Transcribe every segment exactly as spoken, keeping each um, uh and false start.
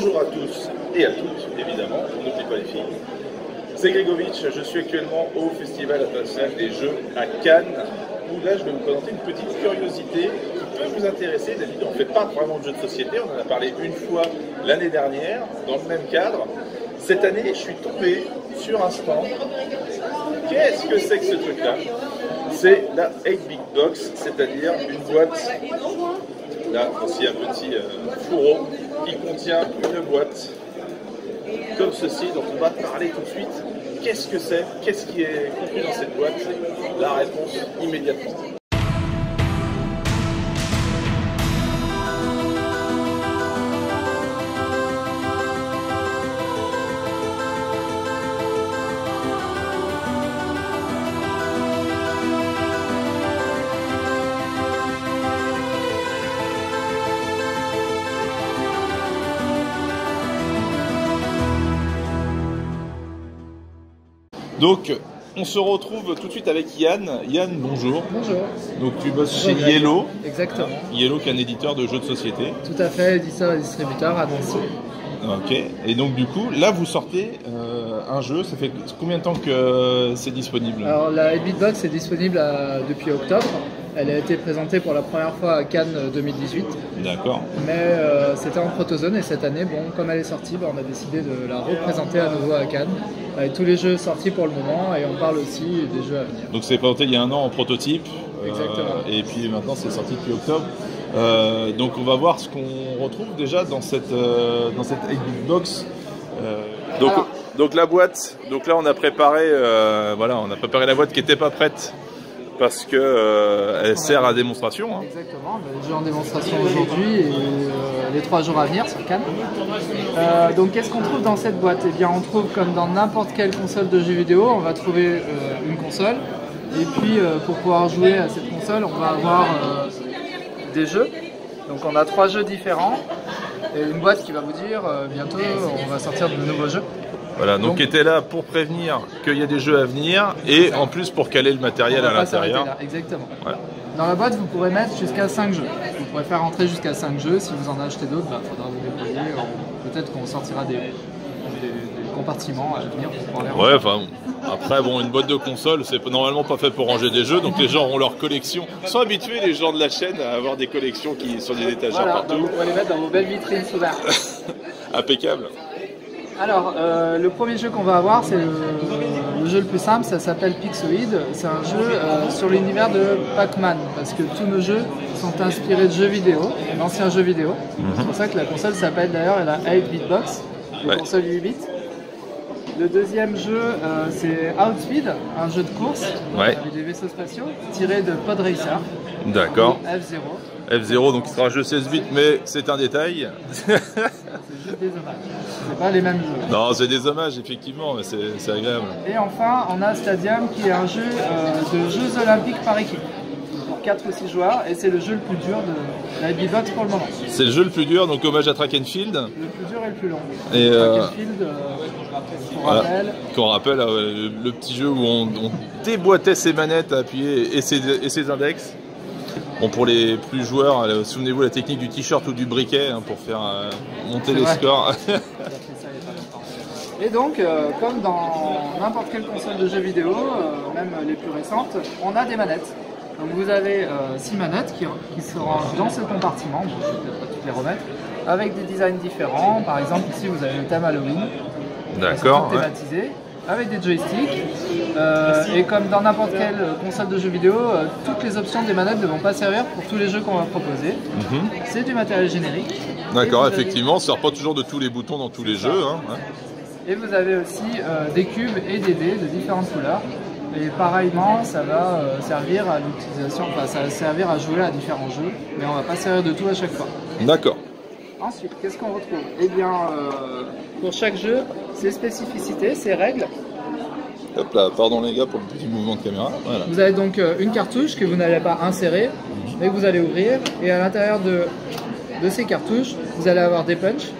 Bonjour à tous et à toutes, évidemment, on n'oublie pas les filles. C'est Grégovic, je suis actuellement au Festival international des jeux à Cannes, où là je vais vous présenter une petite curiosité qui peut vous intéresser. D'habitude on ne fait pas vraiment de jeux de société, on en a parlé une fois l'année dernière, dans le même cadre. Cette année je suis tombé sur un stand. Qu'est-ce que c'est que ce truc-là? C'est la eight bit box, c'est-à-dire une boîte, là aussi un petit euh, fourreau, qui contient une boîte comme ceci, dont on va parler tout de suite. Qu'est-ce que c'est? Qu'est-ce qui est compris dans cette boîte? La réponse immédiatement. Donc, on se retrouve tout de suite avec Yann. Yann, bonjour. Bonjour. Donc, tu bosses bonjour, chez Yellow. Exactement. Hein, Yellow, qui est un éditeur de jeux de société. Tout à fait, éditeur et distributeur à Nancy. Ok. Et donc, du coup, là, vous sortez euh, un jeu. Ça fait combien de temps que euh, c'est disponible? Alors, la eight bit box est disponible à, depuis octobre. Elle a été présentée pour la première fois à Cannes deux mille dix-huit. D'accord. Mais euh, c'était en protozone et cette année, bon, comme elle est sortie, bah, on a décidé de la représenter à nouveau à Cannes avec tous les jeux sortis pour le moment et on parle aussi des jeux à venir. Donc c'est présenté il y a un an en prototype. Exactement. Euh, et puis maintenant c'est sorti depuis octobre. Euh, donc on va voir ce qu'on retrouve déjà dans cette, euh, dans cette eight bit box. Euh, donc, Alors, donc la boîte, donc là on a préparé, euh, voilà, on a préparé la boîte qui n'était pas prête. Parce qu'elle euh, sert à démonstration. Hein. Exactement, le jeu en démonstration aujourd'hui et euh, les trois jours à venir sur Cannes. Euh, donc qu'est-ce qu'on trouve dans cette boîte? Eh bien on trouve comme dans n'importe quelle console de jeux vidéo, on va trouver euh, une console. Et puis euh, pour pouvoir jouer à cette console, on va avoir euh, des jeux. Donc on a trois jeux différents et une boîte qui va vous dire euh, bientôt on va sortir de nouveaux jeux. Voilà, donc, donc était là pour prévenir qu'il y a des jeux à venir et en plus pour caler le matériel à l'intérieur. Exactement. Voilà. Dans la boîte, vous pourrez mettre jusqu'à cinq jeux. Vous pourrez faire rentrer jusqu'à cinq jeux. Si vous en achetez d'autres, il bah, faudra vous débrouiller. Peut-être qu'on sortira des, des, des compartiments à venir pour pouvoir les ranger. Ouais, enfin, après, bon, une boîte de console, c'est normalement pas fait pour ranger des jeux, donc les gens ont leur collection. Ils sont habitués, les gens de la chaîne, à avoir des collections qui sont des étagères voilà, partout. Vous pourrez les mettre dans vos belles vitrines ouvertes. Impeccable. Alors, euh, le premier jeu qu'on va avoir, c'est le, le jeu le plus simple, ça s'appelle Pixoid. C'est un jeu euh, sur l'univers de Pac-Man, parce que tous nos jeux sont inspirés de jeux vidéo, d'anciens jeux vidéo. Mm-hmm. C'est pour ça que la console s'appelle d'ailleurs la eight bit box, la ouais. console huit bits. Le deuxième jeu, euh, c'est Outspeed, un jeu de course ouais. avec des vaisseaux spatiaux, tiré de Pod Racer. D'accord. F zéro. F zéro, donc il sera un jeu seize bits, mais c'est un détail. C'est juste des hommages. C'est pas les mêmes jeux. Non, c'est des hommages, effectivement, mais c'est agréable. Et enfin, on a Stadium, qui est un jeu euh, de Jeux Olympiques par équipe. Pour quatre ou six joueurs, et c'est le jeu le plus dur de la eight bit box pour le moment. C'est le jeu le plus dur, donc hommage à Track and Field. Le plus dur et le plus long. Et Track euh... and Field, euh, qu'on voilà. rappelle. Qu'on rappelle, euh, le, le petit jeu où on, on déboîtait ses manettes à appuyer et ses, et ses index. Bon, pour les plus joueurs, euh, souvenez-vous la technique du t-shirt ou du briquet hein, pour faire euh, monter les scores. Et donc, euh, comme dans n'importe quelle console de jeux vidéo, euh, même les plus récentes, on a des manettes. Donc vous avez euh, six manettes qui, qui se rangent dans ce compartiment, bon, je ne vais peut-être pas toutes les remettre, avec des designs différents. Par exemple, ici vous avez le thème Halloween. D'accord. Thématisé. Ouais. Avec des joysticks, euh, et comme dans n'importe quelle console de jeux vidéo, euh, toutes les options des manettes ne vont pas servir pour tous les jeux qu'on va proposer. Mm-hmm. C'est du matériel générique. D'accord, effectivement, avez... ça ne sert pas toujours de tous les boutons dans tous les jeux. Hein, ouais. Et vous avez aussi euh, des cubes et des dés de différentes couleurs. Et pareillement, ça va euh, servir à l'utilisation, enfin, ça va servir à jouer à différents jeux, mais on ne va pas servir de tout à chaque fois. D'accord. Ensuite, qu'est-ce qu'on retrouve? Eh bien, euh, pour chaque jeu, ses spécificités, ses règles. Hop là, pardon les gars pour le petit mouvement de caméra. Voilà. Vous avez donc euh, une cartouche que vous n'allez pas insérer, mmh. mais que vous allez ouvrir. Et à l'intérieur de, de ces cartouches, vous allez avoir des punchs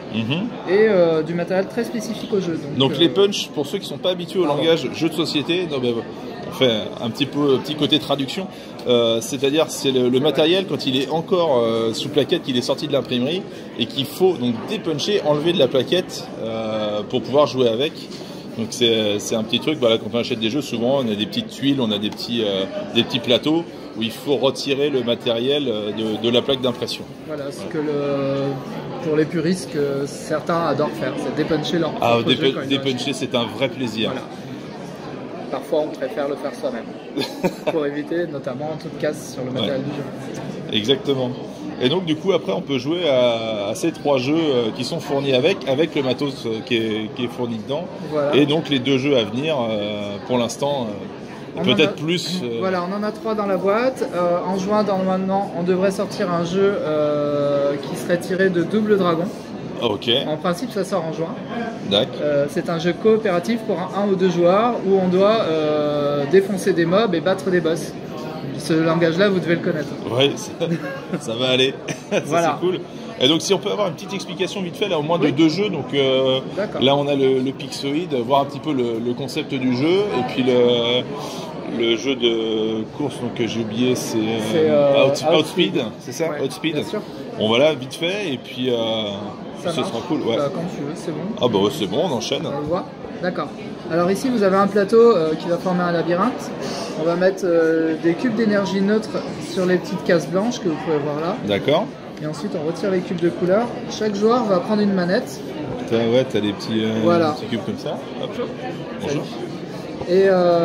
mm-hmm. et euh, du matériel très spécifique au jeu. Donc, Donc euh... les punch, pour ceux qui ne sont pas habitués au Pardon. langage jeu de société, non, ben, on fait un petit peu un petit côté traduction, euh, c'est-à-dire c'est le, le matériel quand il est encore euh, sous plaquette, qu'il est sorti de l'imprimerie et qu'il faut donc dépuncher, enlever de la plaquette euh, pour pouvoir jouer avec. Donc c'est un petit truc, voilà, quand on achète des jeux, souvent on a des petites tuiles, on a des petits, euh, des petits plateaux où il faut retirer le matériel de, de la plaque d'impression. Voilà, ce que le, pour les puristes, que certains adorent faire, c'est dépuncher leur Ah, dép dépuncher, c'est un vrai plaisir. Voilà. Parfois, on préfère le faire soi-même, pour éviter notamment toute casse sur le matériel ouais. du jeu. Exactement. Et donc, du coup, après, on peut jouer à, à ces trois jeux qui sont fournis avec, avec le matos qui est, qui est fourni dedans. Voilà. Et donc, les deux jeux à venir, euh, pour l'instant, euh, peut-être plus. Euh... Voilà, on en a trois dans la boîte. Euh, en juin, normalement, on devrait sortir un jeu euh, qui serait tiré de Double Dragon. Ok. En principe, ça sort en juin. D'accord. Euh, c'est un jeu coopératif pour un, un ou deux joueurs où on doit euh, défoncer des mobs et battre des boss. Ce langage-là, vous devez le connaître. Oui, ça, ça va aller. Ça, voilà. C'est cool. Et donc, si on peut avoir une petite explication vite fait, là, au moins oui. de deux jeux. Donc, euh, là, on a le, le Pixoid, voir un petit peu le, le concept du jeu. Et puis, le, le jeu de course donc, que j'ai oublié, c'est euh, Out, Outspeed. Outspeed. C'est ça ouais, Outspeed. Bien sûr. Bon, voilà, vite fait. Et puis, euh, ça ce marche. sera cool. Ouais. Bah, quand tu veux, c'est bon. Ah, bah, c'est bon, on enchaîne. On le voit. D'accord. Alors ici vous avez un plateau euh, qui va former un labyrinthe. On va mettre euh, des cubes d'énergie neutre sur les petites cases blanches que vous pouvez voir là. D'accord. Et ensuite on retire les cubes de couleur. Chaque joueur va prendre une manette. Ouais, t'as des petits, euh, voilà. petits cubes comme ça. Hop. Bonjour. Et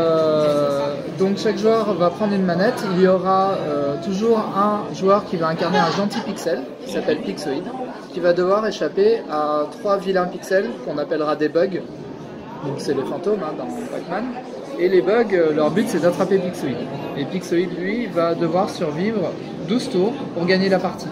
euh, donc chaque joueur va prendre une manette. Il y aura euh, toujours un joueur qui va incarner un gentil pixel qui s'appelle Pixoid, qui va devoir échapper à trois vilains pixels qu'on appellera des bugs. Donc c'est les fantômes hein, dans Pac-Man. Et les bugs, euh, leur but c'est d'attraper Pixoid. Et Pixoid, lui, va devoir survivre douze tours pour gagner la partie.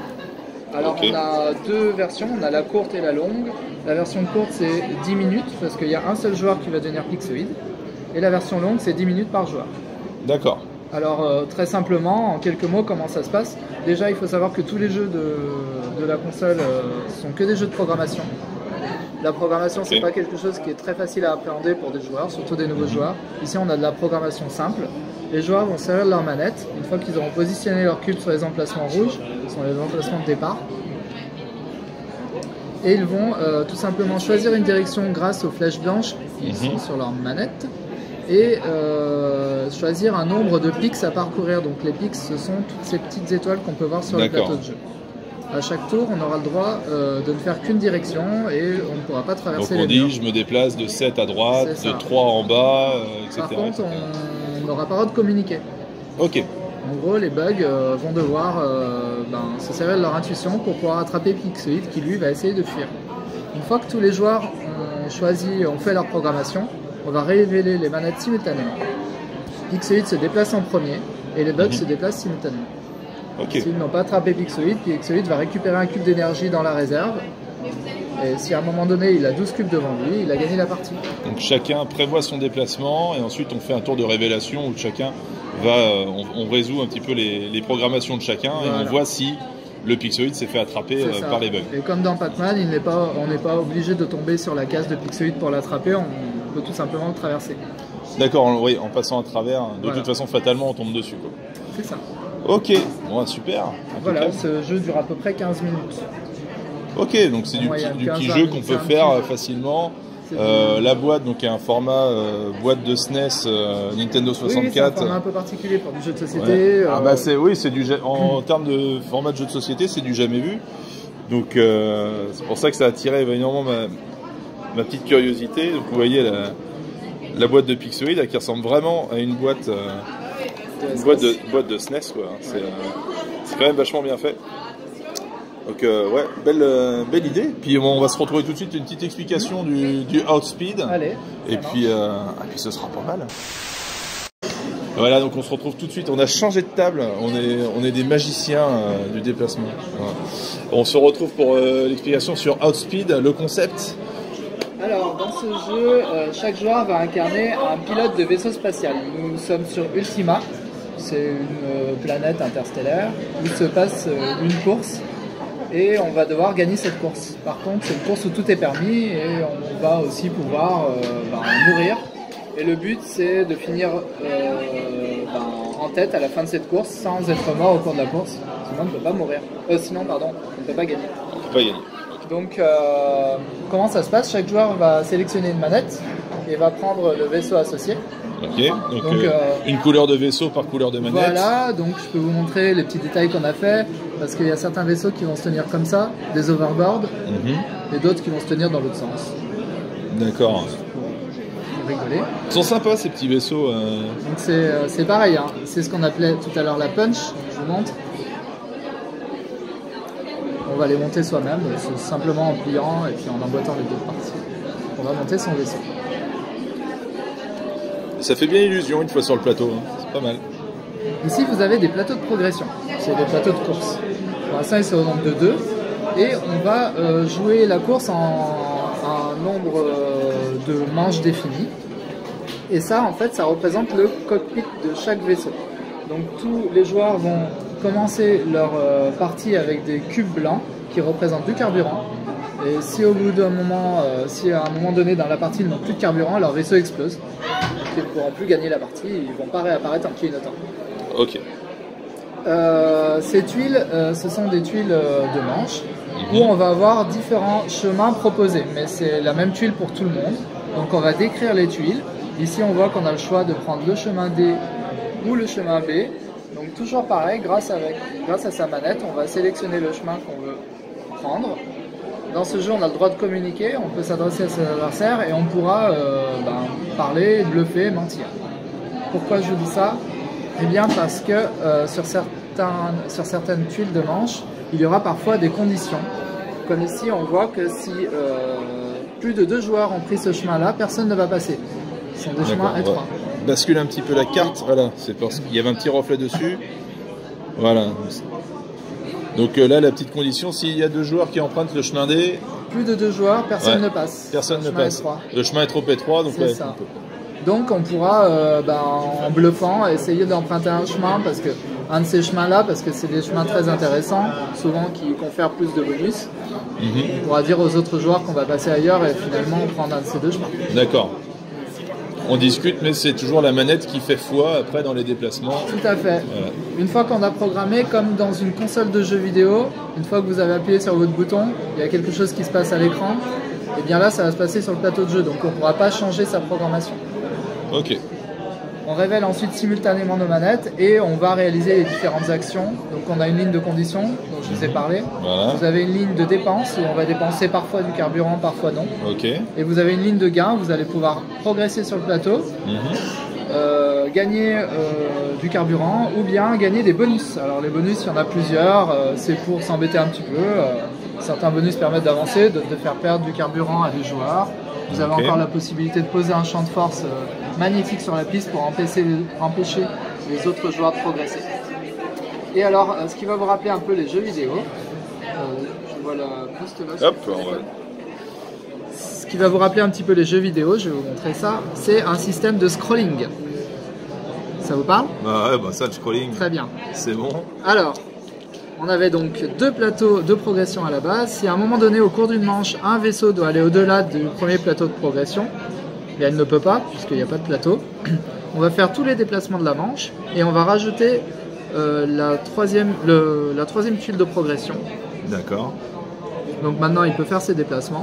Alors okay. on a deux versions, on a la courte et la longue. La version courte c'est dix minutes parce qu'il y a un seul joueur qui va devenir Pixoid. Et la version longue c'est dix minutes par joueur. D'accord. Alors euh, très simplement, en quelques mots, comment ça se passe? Déjà il faut savoir que tous les jeux de, de la console euh, sont que des jeux de programmation. La programmation, c'est okay. pas quelque chose qui est très facile à appréhender pour des joueurs, surtout des nouveaux joueurs. Ici, on a de la programmation simple. Les joueurs vont servir de leur manette. Une fois qu'ils auront positionné leur cube sur les emplacements rouges, ce sont les emplacements de départ. Et ils vont euh, tout simplement choisir une direction grâce aux flèches blanches qui mm-hmm. sont sur leur manette et euh, choisir un nombre de pics à parcourir. Donc les pics, ce sont toutes ces petites étoiles qu'on peut voir sur le plateau de jeu. À chaque tour, on aura le droit euh, de ne faire qu'une direction et on ne pourra pas traverser les murs. Donc on dit, je me déplace de sept à droite, de trois en bas, euh, et cetera. Par contre, on n'aura pas le droit de communiquer. Ok. En gros, les bugs euh, vont devoir euh, ben, se servir de leur intuition pour pouvoir attraper Pixoid qui, lui, va essayer de fuir. Une fois que tous les joueurs ont choisi, ont fait leur programmation, on va révéler les manettes simultanément. Pixoid se déplace en premier et les bugs mm-hmm. se déplacent simultanément. Okay. S'ils n'ont pas attrapé Pixoid, Pixoid va récupérer un cube d'énergie dans la réserve. Et si à un moment donné il a douze cubes devant lui, il a gagné la partie. Donc chacun prévoit son déplacement et ensuite on fait un tour de révélation où chacun va, euh, on, on résout un petit peu les, les programmations de chacun voilà. Et on voit si le Pixoid s'est fait attraper euh, par les bugs. Et comme dans Pac-Man, il n'est pas, on n'est pas obligé de tomber sur la case de Pixoid pour l'attraper, on peut tout simplement le traverser. D'accord, oui, en passant à travers, de voilà. toute façon fatalement on tombe dessus. C'est ça. Ok, bon, super. Voilà, ce jeu dure à peu près quinze minutes. Ok, donc c'est du, petit, du petit jeu qu'on peut faire petit. facilement. Euh, la boîte, donc, est un format euh, boîte de S N E S euh, Nintendo soixante-quatre. Oui, c'est un format un peu particulier pour du jeu de société. Ouais. Euh... Ah bah c'est, oui, c'est du en mmh. termes de format de jeu de société, c'est du jamais vu. Donc euh, c'est pour ça que ça a attiré énormément ma, ma petite curiosité. Donc vous voyez la, la boîte de Pixoid là, qui ressemble vraiment à une boîte. Euh, Une boîte de, boîte de S N E S, quoi. C'est euh, quand même vachement bien fait. Donc, euh, ouais, belle, euh, belle idée. Puis bon, on va se retrouver tout de suite une petite explication du, du Outspeed. Allez. Et puis, euh, et puis, ce sera pas mal. Voilà, donc on se retrouve tout de suite. On a changé de table. On est, on est des magiciens euh, du déplacement. Voilà. On se retrouve pour euh, l'explication sur Outspeed, le concept. Alors, dans ce jeu, euh, chaque joueur va incarner un pilote de vaisseau spatial. Nous sommes sur Ultima. C'est une euh, planète interstellaire où se passe euh, une course et on va devoir gagner cette course. Par contre, c'est une course où tout est permis et on va aussi pouvoir euh, ben, mourir. Et le but, c'est de finir euh, ben, en tête à la fin de cette course sans être mort au cours de la course. Sinon, on ne peut pas mourir. Euh, sinon, pardon, on ne peut pas gagner. On ne peut pas gagner. Donc, euh, comment ça se passe? Chaque joueur va sélectionner une manette et va prendre le vaisseau associé. Ok, donc, donc euh, euh, une couleur de vaisseau par couleur de manette. Voilà, donc je peux vous montrer les petits détails qu'on a fait, parce qu'il y a certains vaisseaux qui vont se tenir comme ça, des overboards, mm-hmm. et d'autres qui vont se tenir dans l'autre sens. D'accord. Pour rigoler. Ils sont sympas ces petits vaisseaux. Euh... Donc c'est euh, pareil, hein. C'est ce qu'on appelait tout à l'heure la punch, je vous montre. On va les monter soi-même, simplement en pliant et puis en emboîtant les deux parties. On va monter son vaisseau. Ça fait bien illusion une fois sur le plateau, hein. C'est pas mal. Ici vous avez des plateaux de progression, c'est des plateaux de course. Pour l'instant ils sont au nombre de deux et on va euh, jouer la course en, en un nombre euh, de manches définies. Et ça en fait ça représente le cockpit de chaque vaisseau. Donc tous les joueurs vont commencer leur euh, partie avec des cubes blancs qui représentent du carburant. Et si au bout d'un moment, euh, si à un moment donné dans la partie ils n'ont plus de carburant, leur vaisseau explose. Ils ne pourront plus gagner la partie, ils ne vont pas réapparaître en clignotant. Ok. Euh, ces tuiles, euh, ce sont des tuiles euh, de manche mmh. où on va avoir différents chemins proposés, mais c'est la même tuile pour tout le monde. Donc on va décrire les tuiles. Ici on voit qu'on a le choix de prendre le chemin D ou le chemin B. Donc toujours pareil, grâce, avec, grâce à sa manette, on va sélectionner le chemin qu'on veut prendre. Dans ce jeu, on a le droit de communiquer, on peut s'adresser à ses adversaires et on pourra euh, ben, parler, bluffer, mentir. Pourquoi je vous dis ça? Eh bien parce que euh, sur, certains, sur certaines tuiles de manche, il y aura parfois des conditions. Comme ici, on voit que si euh, plus de deux joueurs ont pris ce chemin-là, personne ne va passer. Ce sont des chemins étroits. On bascule un petit peu la carte, voilà, c'est parce qu'il y avait un petit reflet dessus. Voilà. Donc euh, là, la petite condition, s'il y a deux joueurs qui empruntent le chemin D... Plus de deux joueurs, personne ouais, ne passe. Personne ne passe. Le chemin est trop étroit, donc... C'est ouais, ça. On peut... Donc on pourra, euh, ben, en bluffant, essayer d'emprunter un chemin, parce que un de ces chemins-là, parce que c'est des chemins très intéressants, souvent qui confèrent plus de bonus. Mm-hmm. On pourra dire aux autres joueurs qu'on va passer ailleurs et finalement prendre un de ces deux chemins. D'accord. On discute, mais c'est toujours la manette qui fait foi après dans les déplacements. Tout à fait. Voilà. Une fois qu'on a programmé, comme dans une console de jeu vidéo, une fois que vous avez appuyé sur votre bouton, il y a quelque chose qui se passe à l'écran, et bien là, ça va se passer sur le plateau de jeu, donc on ne pourra pas changer sa programmation. Ok. On révèle ensuite simultanément nos manettes et on va réaliser les différentes actions. Donc on a une ligne de conditions, dont je vous ai parlé. Voilà. Vous avez une ligne de dépenses où on va dépenser parfois du carburant, parfois non. Ok. Et vous avez une ligne de gain, vous allez pouvoir progresser sur le plateau, mm-hmm. euh, gagner euh, du carburant ou bien gagner des bonus. Alors les bonus, il y en a plusieurs, euh, c'est pour s'embêter un petit peu. Euh, certains bonus permettent d'avancer, de, de faire perdre du carburant à des joueurs. Vous avez okay. encore la possibilité de poser un champ de force euh, magnétique sur la piste pour empêcher, empêcher les autres joueurs de progresser. Et alors, euh, ce qui va vous rappeler un peu les jeux vidéo, euh, je vois la poste là. Hop, on va... Ce qui va vous rappeler un petit peu les jeux vidéo, je vais vous montrer ça, c'est un système de scrolling. Ça vous parle? Bah ouais, bah ça, le scrolling. Très bien. C'est bon. Alors, on avait donc deux plateaux de progression à la base. Si à un moment donné, au cours d'une manche, un vaisseau doit aller au-delà du premier plateau de progression, et elle ne peut pas, puisqu'il n'y a pas de plateau, on va faire tous les déplacements de la manche, et on va rajouter euh, la, troisième, le, la troisième tuile de progression. D'accord. Donc maintenant, il peut faire ses déplacements.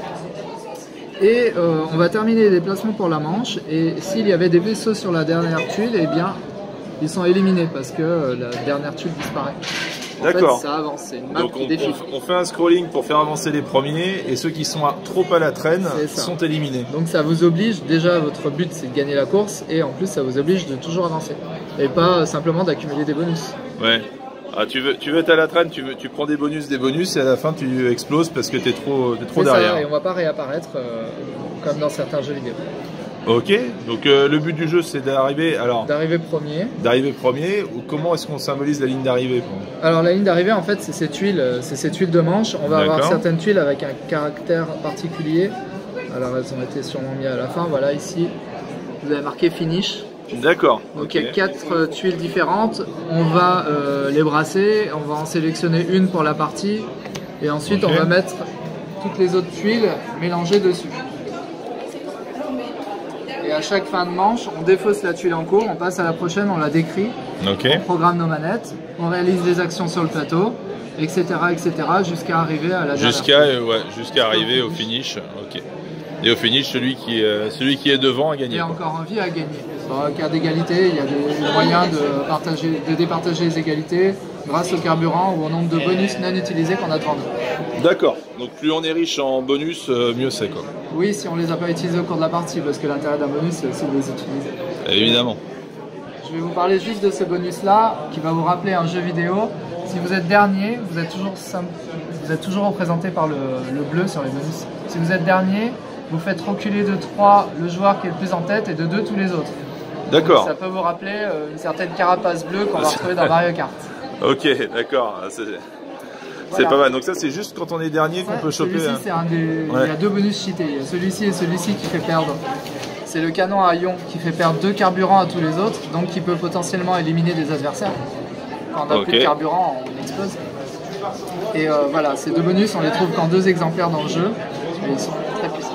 Et euh, on va terminer les déplacements pour la manche, et s'il y avait des vaisseaux sur la dernière tuile, eh bien, ils sont éliminés, parce que euh, la dernière tuile disparaît. D'accord. Ça avance, c'est une map Donc qui on, défile. on fait un scrolling pour faire avancer les premiers et ceux qui sont trop à la traîne sont éliminés. Donc ça vous oblige, déjà votre but c'est de gagner la course et en plus ça vous oblige de toujours avancer. Et pas simplement d'accumuler des bonus. Ouais. Ah, tu veux, tu veux être à la traîne, tu, veux, tu prends des bonus, des bonus et à la fin tu exploses parce que tu es trop, t'es trop derrière. Ça, et on va pas réapparaître euh, comme dans certains jeux vidéo. Ok, donc euh, le but du jeu c'est d'arriver alors d'arriver premier. D'arriver premier. Ou comment est-ce qu'on symbolise la ligne d'arrivée? Alors la ligne d'arrivée en fait c'est ces tuiles, c'est ces tuiles de manche. On va avoir certaines tuiles avec un caractère particulier. Alors elles ont été sûrement mises à la fin. Voilà ici, vous avez marqué finish. D'accord. Donc okay. il y a quatre euh, tuiles différentes. On va euh, les brasser. On va en sélectionner une pour la partie. Et ensuite, Okay. on va mettre toutes les autres tuiles mélangées dessus. Et à chaque fin de manche, on défausse la tuile en cours, on passe à la prochaine, on la décrit, Ok. on programme nos manettes, on réalise des actions sur le plateau, et cetera, et cetera, jusqu'à arriver à la dernière. Jusqu'à euh, ouais, jusqu'à arriver au finish. Ok. Et au finish, celui qui, euh, celui qui est devant a gagné. Et quoi. encore envie à gagner. En cas d'égalité, il y a des moyens de, partager, de départager les égalités grâce au carburant ou au nombre de bonus non utilisés qu'on a devant nous. D'accord. Donc plus on est riche en bonus, euh, mieux c'est quoi. Oui, si on ne les a pas utilisés au cours de la partie, parce que l'intérêt d'un bonus, c'est aussi de les utiliser. Évidemment. Je vais vous parler juste de ce bonus-là, qui va vous rappeler un jeu vidéo. Si vous êtes dernier, vous êtes toujours, vous êtes toujours représenté par le, le bleu sur les bonus. Si vous êtes dernier, vous faites reculer de trois le joueur qui est le plus en tête et de deux tous les autres. D'accord. Ça peut vous rappeler euh, une certaine carapace bleue qu'on va retrouver dans Mario Kart. Ok, d'accord. C'est Voilà. pas mal. Donc ça, c'est juste quand on est dernier qu'on Ça, peut choper. Celui-ci, hein. c'est un des. Ouais. Il y a deux bonus cheatés. Il y a celui-ci et celui-ci qui fait perdre. C'est le canon à ion qui fait perdre deux carburants à tous les autres, donc qui peut potentiellement éliminer des adversaires. Quand on n'a Ok. plus de carburant, on explose. Et euh, voilà, ces deux bonus, on les trouve qu'en deux exemplaires dans le jeu. Et ils sont très puissants.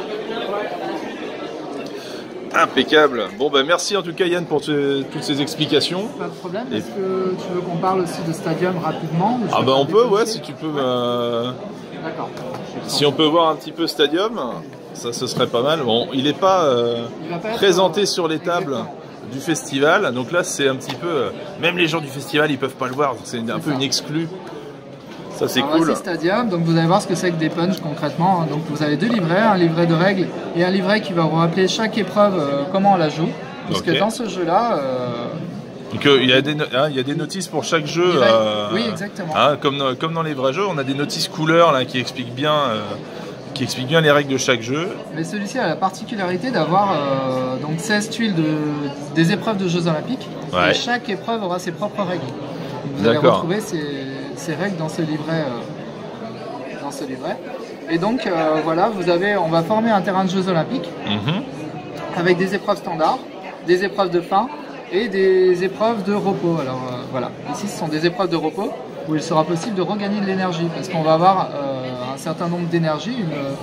Impeccable. Bon, bah merci en tout cas Yann pour te- toutes ces explications. Pas de problème. Et- Est-ce que tu veux qu'on parle aussi de Stadium rapidement ou je Ah vais bah faire on des peut, petits- ouais, si tu peux. euh, D'accord. Si on peut voir un petit peu Stadium, ça ce serait pas mal. Bon, il n'est pas euh, Il va pas être, présenté euh, sur les tables exactement. du festival, donc là c'est un petit peu. euh, Même les gens du festival ils peuvent pas le voir, donc c'est un peu ça. une exclue. Ça c'est Alors, cool. voici Stadium, donc vous allez voir ce que c'est que des punchs concrètement. Donc vous avez deux livrets, un livret de règles et un livret qui va vous rappeler chaque épreuve euh, comment on la joue. Parce Ok. que dans ce jeu-là, euh, Donc euh, il y a des no- hein, il y a des notices pour chaque jeu. Il va- euh, oui, exactement. hein, comme, dans, comme dans les vrais jeux, on a des notices couleurs là qui expliquent bien, euh, qui expliquent bien les règles de chaque jeu. mais celui-ci a la particularité d'avoir euh, donc seize tuiles de, des épreuves de Jeux Olympiques. Ouais. Et chaque épreuve aura ses propres règles. Donc, vous allez D'accord. retrouver ces, ces règles dans ce livret. euh, dans ce livret. Et donc euh, voilà, vous avez, on va former un terrain de Jeux Olympiques Mhm. avec des épreuves standards, des épreuves de fin et des épreuves de repos. Alors euh, voilà, ici ce sont des épreuves de repos où il sera possible de regagner de l'énergie parce qu'on va avoir euh, un certain nombre d'énergie,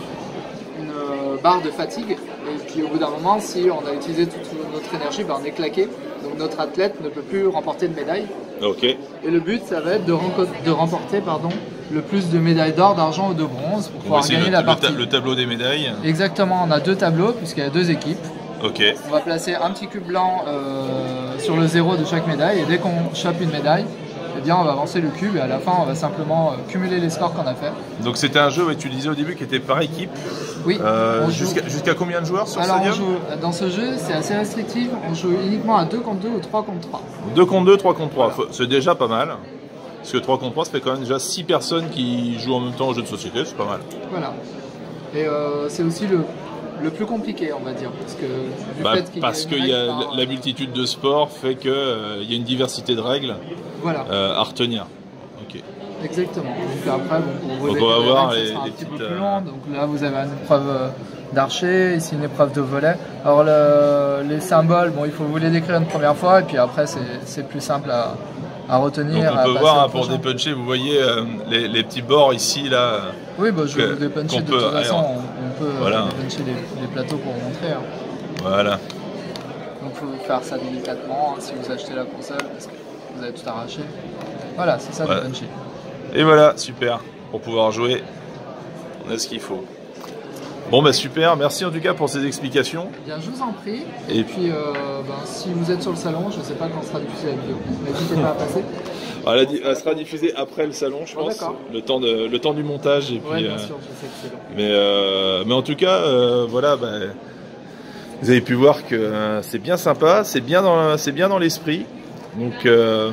une, une euh, barre de fatigue et puis au bout d'un moment, si on a utilisé toute notre énergie, ben, on est claqué, donc notre athlète ne peut plus remporter de médaille. Ok. Et le but, ça va être de, renco- de remporter pardon, le plus de médailles d'or, d'argent ou de bronze pour On va pouvoir essayer gagner le, la le partie. ta- le tableau des médailles. Exactement, on a deux tableaux puisqu'il y a deux équipes. Ok. On va placer un petit cube blanc euh, sur le zéro de chaque médaille et dès qu'on chope une médaille, eh bien on va avancer le cube et à la fin on va simplement euh, cumuler les scores qu'on a fait. Donc c'était un jeu, ouais, tu disais au début, qui était par équipe. Oui, Euh, on joue. Jusqu'à jusqu'à combien de joueurs sur Alors on Stadium? joue, dans ce jeu c'est assez restrictif, on joue uniquement à deux contre deux ou trois contre trois. deux contre deux, trois contre trois. Faut- C'est déjà pas mal. Parce que trois contre trois, ça fait quand même déjà six personnes qui jouent en même temps au jeu de société, c'est pas mal. Voilà. Et euh, c'est aussi le, le plus compliqué on va dire. Parce que du Bah, fait qu'il parce y a qu'il une y a règle par- la, la multitude de sports fait qu'il y a une diversité de règles Voilà, euh, à retenir. Ok. exactement. Donc après, bon, pour vous Donc on va décrire voir règles, les- ce sera un les petit peu petites, plus euh, long. Donc là vous avez une épreuve euh, d'archer, ici une épreuve de volet. Alors le- les symboles, bon il faut vous les décrire une première fois et puis après c'est c'est plus simple à, à retenir. Donc on à peut passer voir au hein, pour prochain. dépuncher, vous voyez euh, les, les petits bords ici là. Oui, bah, je vais que- vous dépuncher qu'on de peut- toute façon, allez, on, on peut voilà. euh, dépuncher les, les plateaux pour vous montrer. hein. Voilà. Donc il faut faire ça délicatement hein, si vous achetez la console parce que vous avez tout arraché. Voilà, c'est ça Voilà. dépuncher. Et voilà, super. Pour pouvoir jouer, on a ce qu'il faut. Bon bah super, merci en tout cas pour ces explications. Bien, je vous en prie. Et, Et- puis, euh, ben, si vous êtes sur le salon, je ne sais pas quand sera diffusée la vidéo. N'hésitez pas à passer. Elle, a dit- elle sera diffusée après le salon, je Oh, pense. d'accord. Le temps, de, le temps du montage et puis. Oui, bien euh, sûr, je sais que c'est long. Mais, euh, mais en tout cas, euh, voilà, bah, vous avez pu voir que euh, c'est bien sympa, c'est bien dans, c'est bien dans l'esprit. Donc, euh,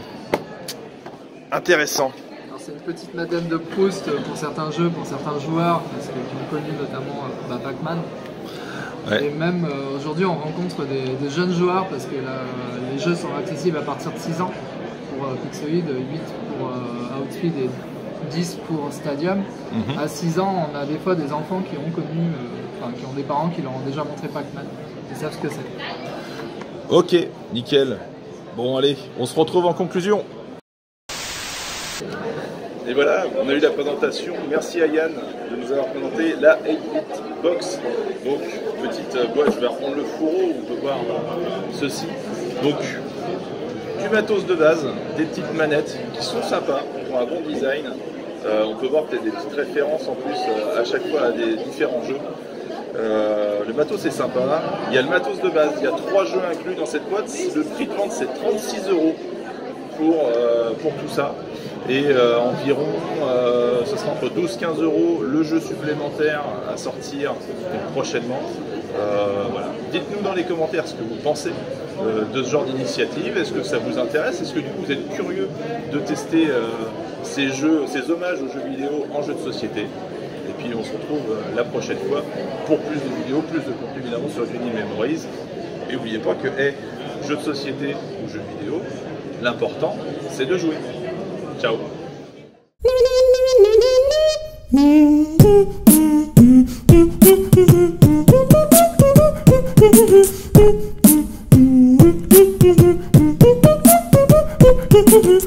intéressant. Alors, c'est une petite Madeleine de Proust pour certains jeux, pour certains joueurs, parce que qui ont connu notamment euh, bah, Pac-Man. Ouais. Et même euh, aujourd'hui, on rencontre des, des jeunes joueurs parce que là, les jeux sont accessibles à partir de six ans pour euh, Pixoid, huit pour euh, Outspeed et dix pour Stadium. Mhm. À six ans, on a des fois des enfants qui ont connu, euh, enfin qui ont des parents qui leur ont déjà montré Pac-Man. Ils savent ce que c'est. Ok, nickel. Bon, allez, on se retrouve en conclusion. Et voilà, on a eu la présentation. Merci à Yann de nous avoir présenté la huit bit Box. Donc, petite boîte, je vais reprendre le fourreau, on peut voir ceci. Donc, du matos de base, des petites manettes qui sont sympas, qui ont un bon design. Euh, on peut voir peut-être des petites références en plus euh, à chaque fois à des différents jeux. Euh, le matos est sympa. Il y a le matos de base, il y a trois jeux inclus dans cette boîte. Le prix de vente c'est trente-six euros pour, euh, pour tout ça. Et euh, environ, euh, ce sera entre douze et quinze euros le jeu supplémentaire à sortir prochainement. Euh, voilà. Dites-nous dans les commentaires ce que vous pensez euh, de ce genre d'initiative. Est-ce que ça vous intéresse? Est-ce que du coup vous êtes curieux de tester euh, ces jeux, ces hommages aux jeux vidéo en jeu de société? Et puis on se retrouve euh, la prochaine fois pour plus de vidéos, plus de contenu évidemment sur Uni Memories. Et n'oubliez pas que, hey, jeux de société ou jeux vidéo, l'important c'est de jouer. Ciao.